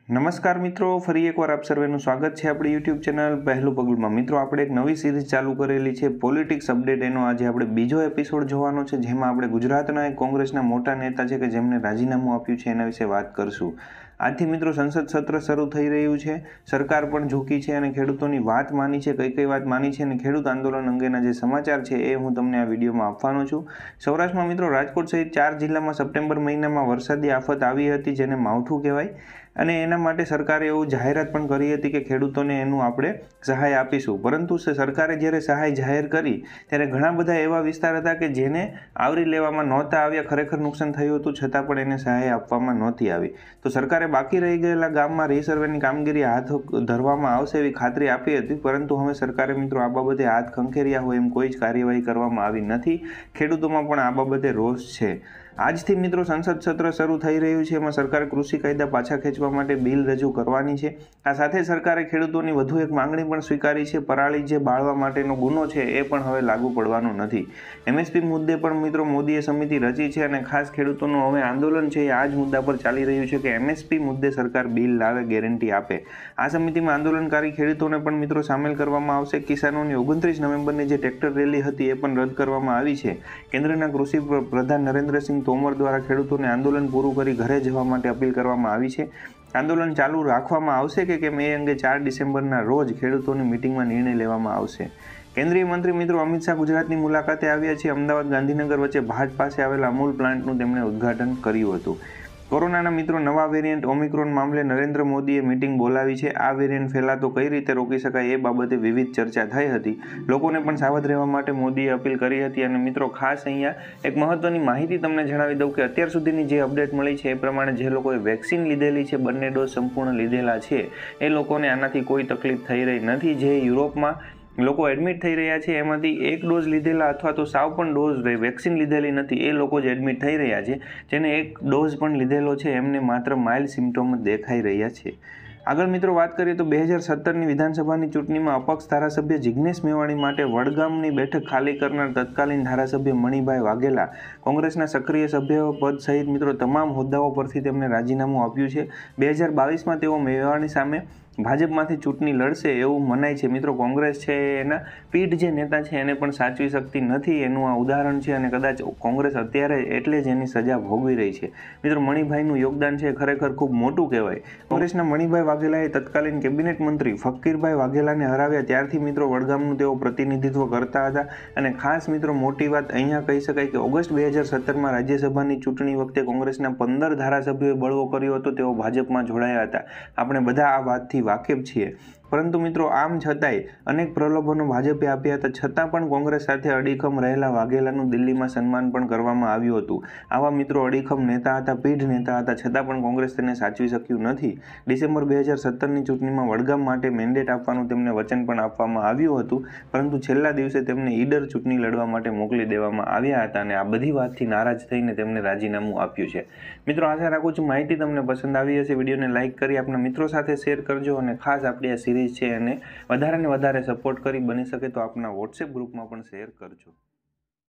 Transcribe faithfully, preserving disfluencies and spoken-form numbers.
નમસ્કાર મિત્રો, ફરી એકવાર આપ સર્વેનું સ્વાગત છે આપણી યુટ્યુબ ચેનલ પહેલું પગલુંમાં। મિત્રો, આપણે એક નવી સિરીઝ ચાલુ કરેલી છે પોલિટિક્સ અપડેટ। એનો આજે આપણે બીજો એપિસોડ જોવાનો છે, જેમાં આપણે ગુજરાતના એક કોંગ્રેસના મોટા નેતા છે કે જેમને રાજીનામું આપ્યું છે એના વિશે વાત કરશું। આજથી મિત્રો સંસદ સત્ર શરૂ થઈ રહ્યું છે, સરકાર પણ ઝૂકી છે અને ખેડૂતોની વાત માની છે। કઈ કઈ વાત માની છે અને ખેડૂત આંદોલન અંગેના જે સમાચાર છે એ હું તમને આ વિડીયોમાં આપવાનો છું। સૌરાષ્ટ્રમાં મિત્રો રાજકોટ સહિત ચાર જિલ્લામાં સપ્ટેમ્બર મહિનામાં વરસાદી આફત આવી હતી, જેને માવઠું કહેવાય, અને એના માટે સરકારે એવું જાહેરાત પણ કરી હતી કે ખેડૂતોને એનું આપણે સહાય આપીશું। પરંતુ સરકારે જ્યારે સહાય જાહેર કરી ત્યારે ઘણા બધા એવા વિસ્તાર હતા કે જેને આવરી લેવામાં નહોતા આવ્યા, ખરેખર નુકસાન થયું હતું છતાં પણ એને સહાય આપવામાં નહોતી આવી। તો સરકારે બાકી રહી ગયેલા ગામમાં રીસર્વેની કામગીરી હાથ ધરવામાં આવશે એવી ખાતરી આપી હતી, પરંતુ હવે સરકારે મિત્રો આ બાબતે હાથ ખંખેર્યા હોય એમ કોઈ જ કાર્યવાહી કરવામાં આવી નથી। ખેડૂતોમાં પણ આ બાબતે રોષ છે। આજથી મિત્રો સંસદ સત્ર શરૂ થઈ રહ્યું છે, એમાં સરકારે કૃષિ કાયદા પાછા ખેંચવા માટે બિલ રજૂ કરવાની છે। આ સાથે સરકારે ખેડૂતોની વધુ એક માંગણી પણ સ્વીકારી છે, પરાળી જે બાળવા માટેનો ગુનો છે એ પણ હવે લાગુ પડવાનો નથી। એમએસપી મુદ્દે પણ મિત્રો મોદીએ સમિતિ રચી છે અને ખાસ ખેડૂતોનું હવે આંદોલન છે એ આ જ મુદ્દા પર ચાલી રહ્યું છે કે એમએસપી મુદ્દે સરકાર બિલ લાવે, ગેરંટી આપે। આ સમિતિમાં આંદોલનકારી ખેડૂતોને પણ મિત્રો સામેલ કરવામાં આવશે। કિસાનોની ઓગણત્રીસ નવેમ્બરની જે ટ્રેક્ટર રેલી હતી એ પણ રદ કરવામાં આવી છે। કેન્દ્રના કૃષિ પ્રધાન નરેન્દ્રસિંહ તોમર દ્વારા ખેડૂતોને આંદોલન પૂરું કરી ઘરે જવા માટે અપીલ કરવામાં આવી છે। આંદોલન ચાલુ રાખવામાં આવશે કે કેમ એ અંગે ચાર ડિસેમ્બરના રોજ ખેડૂતોની મિટિંગમાં નિર્ણય લેવામાં આવશે। કેન્દ્રીય મંત્રી મિત્રો અમિત શાહ ગુજરાતની મુલાકાતે આવ્યા છે। અમદાવાદ ગાંધીનગર વચ્ચે ભાટ પાસે આવેલા અમૂલ પ્લાન્ટનું તેમણે ઉદ્ઘાટન કર્યું હતું। કોરોનાના મિત્રો નવા વેરિયન્ટ ઓમિક્રોન મામલે નરેન્દ્ર મોદીએ મિટિંગ બોલાવી છે। આ વેરિયન્ટ ફેલાતો કઈ રીતે રોકી શકાય એ બાબતે વિવિધ ચર્ચા થઈ હતી। લોકોને પણ સાવધ રહેવા માટે મોદીએ અપીલ કરી હતી। અને મિત્રો ખાસ અહીંયા એક મહત્વની માહિતી તમને જણાવી દઉં કે અત્યાર સુધીની જે અપડેટ મળી છે એ પ્રમાણે જે લોકોએ વેક્સિન લીધેલી છે, બંને ડોઝ સંપૂર્ણ લીધેલા છે, એ લોકોને આનાથી કોઈ તકલીફ થઈ રહી નથી। જે યુરોપમાં લોકો એડમિટ થઈ રહ્યા છે એમાંથી એક ડોઝ લીધેલા અથવા તો સાવ પણ ડોઝ વેક્સિન લીધેલી નથી એ લોકો જ એડમિટ થઈ રહ્યા છે। જેને એક ડોઝ પણ લીધેલો છે એમને માત્ર માઇલ્ડ સિમ્ટોમ જ દેખાઈ રહ્યા છે। આગળ મિત્રો વાત કરીએ તો બે હજાર સત્તરની વિધાનસભાની ચૂંટણીમાં અપક્ષ ધારાસભ્ય જિગ્નેશ મેવાણી માટે વડગામની બેઠક ખાલી કરનાર તત્કાલીન ધારાસભ્ય મણિભાઈ વાઘેલા કોંગ્રેસના સક્રિય સભ્ય પદ સહિત મિત્રો તમામ હોદ્દાઓ પરથી તેમને રાજીનામું આપ્યું છે। બે હજાર બાવીસમાં તેઓ મેવાણી સામે ભાજપમાંથી ચૂંટણી લડશે એવું મનાય છે। મિત્રો કોંગ્રેસ છે એના પીઢ જે નેતા છે એને પણ સાચવી શકતી નથી, એનું આ ઉદાહરણ છે અને કદાચ કોંગ્રેસ અત્યારે એટલે જ એની સજા ભોગવી રહી છે। મિત્રો મણિભાઈનું યોગદાન છે ખરેખર ખૂબ મોટું કહેવાય। કોંગ્રેસના મણિભાઈ વાઘેલાએ તત્કાલીન કેબિનેટ મંત્રી ફકીરભાઈ વાઘેલાને હરાવ્યા ત્યારથી મિત્રો વડગામનું તેઓ પ્રતિનિધિત્વ કરતા હતા। અને ખાસ મિત્રો મોટી વાત અહીંયા કહી શકાય કે ઓગસ્ટ બે હજાર સત્તરમાં રાજ્યસભાની ચૂંટણી વખતે કોંગ્રેસના પંદર ધારાસભ્યોએ બળવો કર્યો હતો, તેઓ ભાજપમાં જોડાયા હતા। આપણે બધા આ વાતથી વાકેફ છીએ, પરંતુ મિત્રો આમ છતાંય અનેક પ્રલોભનો ભાજપે આપ્યા હતા, છતાં પણ કોંગ્રેસ સાથે અડીખમ રહેલા વાઘેલાનું દિલ્હીમાં સન્માન પણ કરવામાં આવ્યું હતું। આવા મિત્રો અડીખમ નેતા હતા, પીઢ નેતા હતા, છતાં પણ કોંગ્રેસ તેને સાચવી શક્યું નથી। ડિસેમ્બર બે હજાર સત્તરની ચૂંટણીમાં વડગામ માટે મેન્ડેટ આપવાનું તેમને વચન પણ આપવામાં આવ્યું હતું, પરંતુ છેલ્લા દિવસે તેમને ઈડર ચૂંટણી લડવા માટે મોકલી દેવામાં આવ્યા હતા અને આ બધી વાતથી નારાજ થઈને તેમને રાજીનામું આપ્યું છે। મિત્રો આશા રાખું છું માહિતી તમને પસંદ આવી હશે। વિડીયોને લાઇક કરી આપણા મિત્રો સાથે શેર કરજો અને ખાસ આપણી આ સિરીઝ છે અને વધારે ને વધારે સપોર્ટ કરી બની શકે તો આપના વોટ્સએપ ગ્રુપમાં પણ શેર કરજો।